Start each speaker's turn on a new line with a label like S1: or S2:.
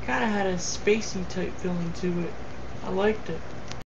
S1: kind of had a spacey type feeling to it. I liked it.